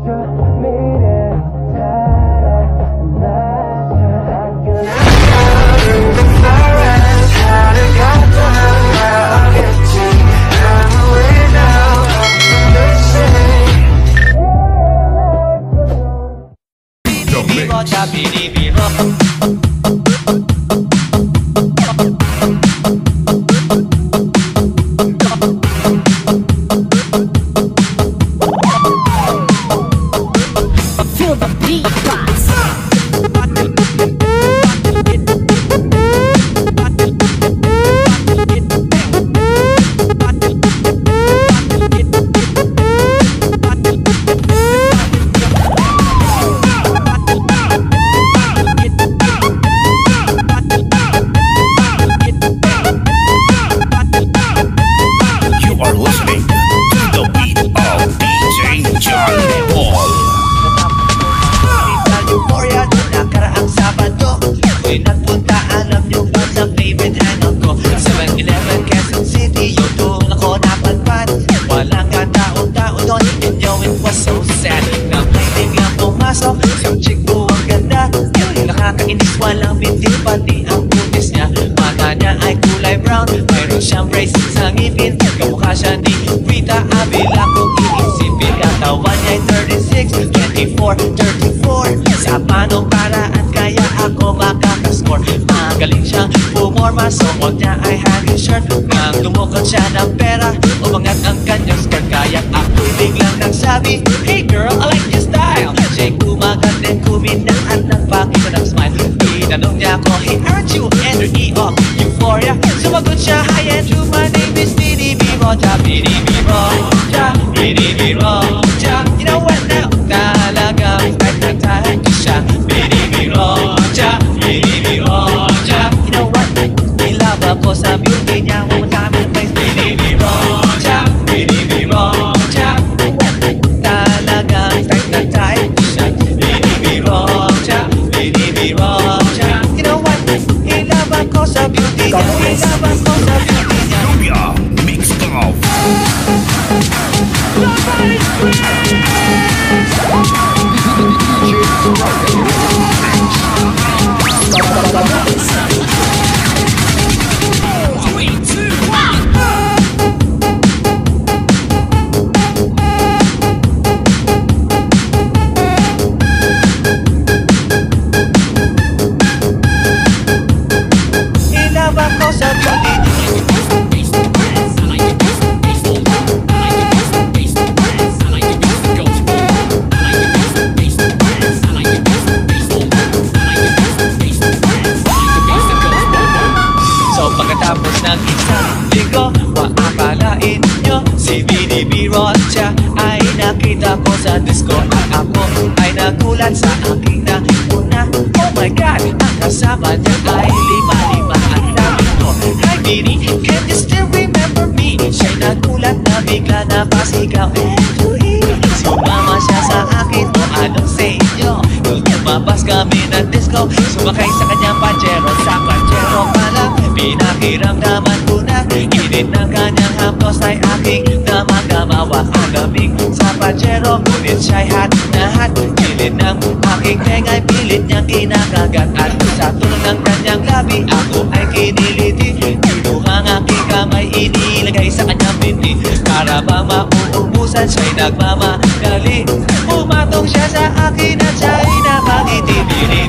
Sumakay sa kanyang Pajero, sa Pajero pala pinakiramdaman ko na init ng kanyang haplos ay aking namagamawa. Ang lamig sa Pajero, ngunit siya'y hot na hot. Pilit ng aking tenga'y pilit niyang kinakagat. At sa tulong ng kanyang labi, ako ay kiniliti. Kinuhang aking kamay, inilagay sa kanyang binti. Para ba mauubusan, siya'y nagmamadali. Pumatong siya sa akin at siya'y napangiti.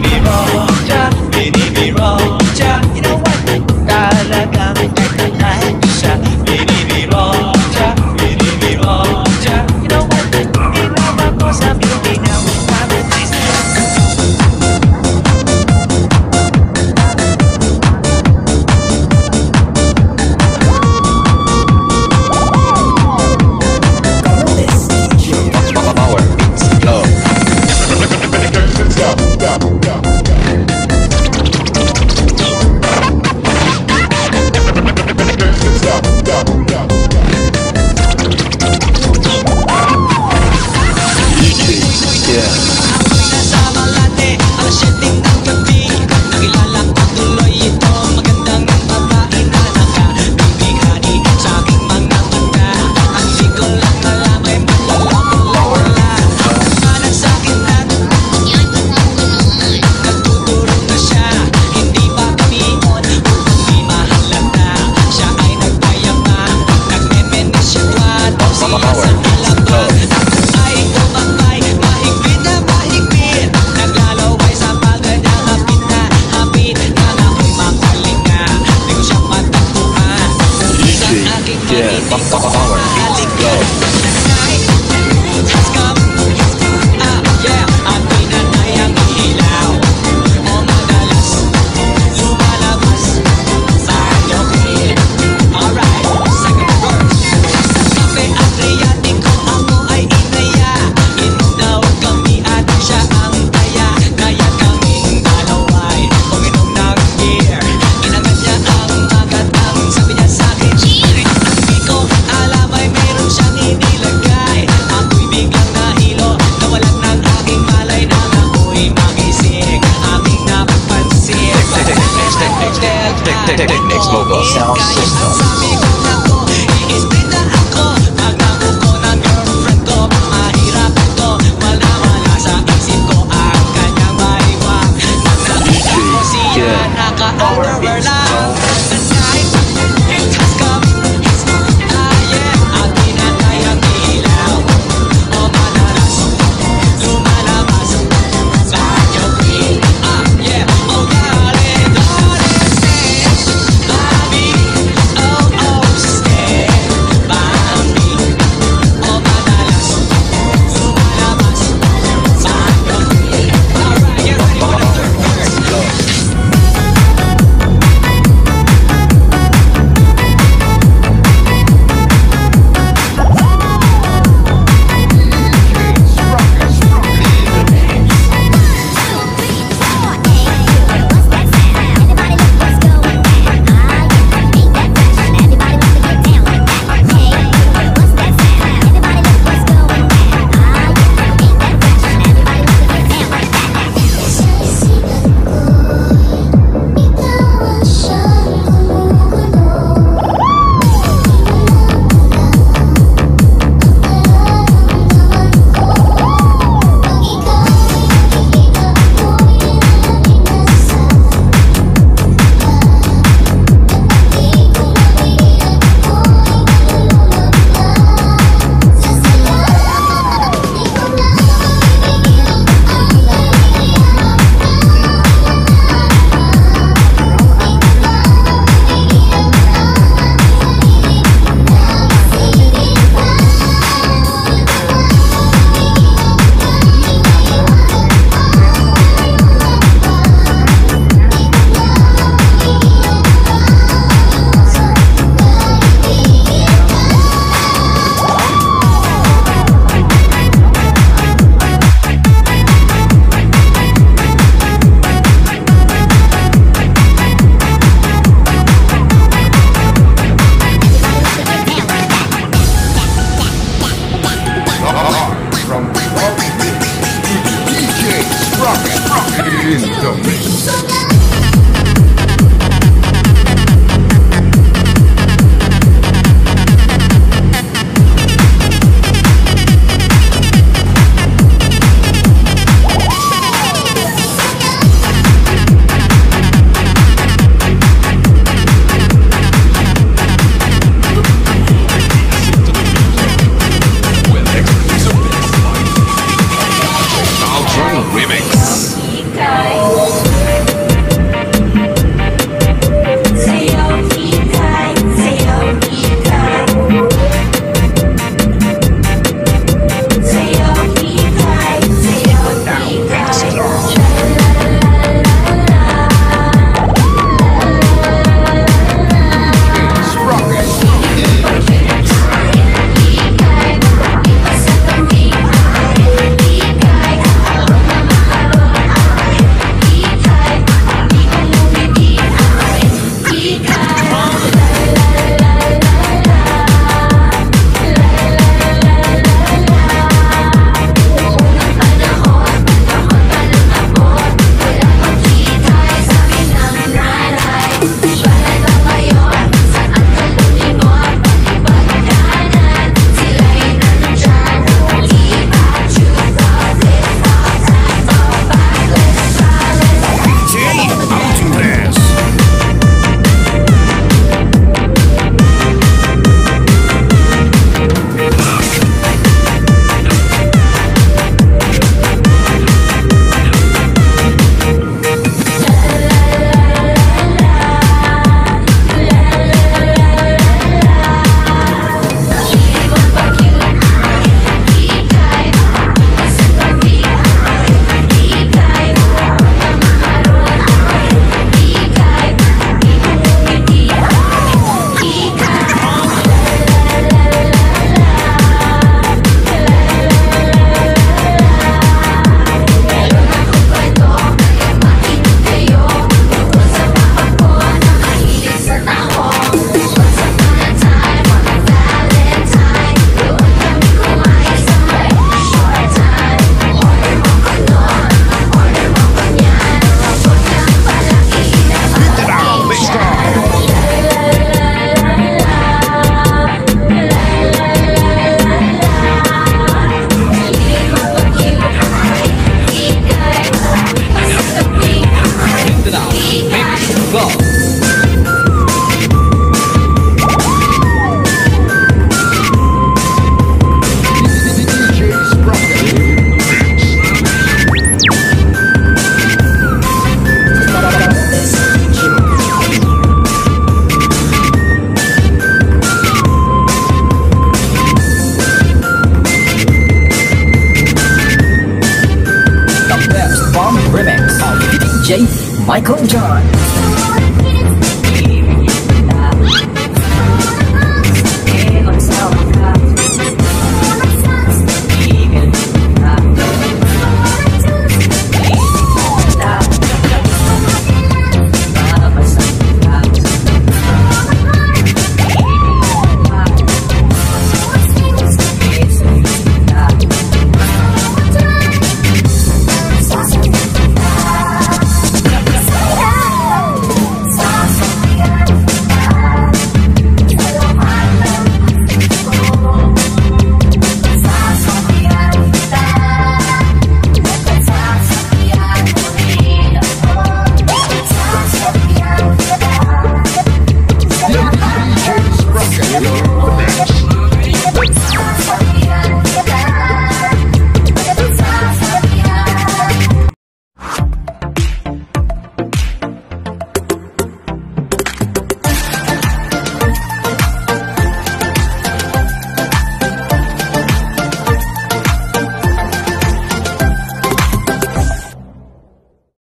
Binibiro-cha, you know what? Talagang nagtatahan ko siya. Binibiro-cha, you know what? Ilaban ko sa beauty na paradise. Power, flow. Togo sound system. Sabi ko nako, i-split na ako. Nagnako ko ng girlfriend ko. Mahirap ito, wala sa isip ko ang kanyang maliwag. Nang nakita ko siya, naka-underwear lang. The night, it has come. At pinatay ang ilaw. O madalas, lumalabas sa kanyang queen. Oh darling, darling, say, Bobby, oh DJ Michael John.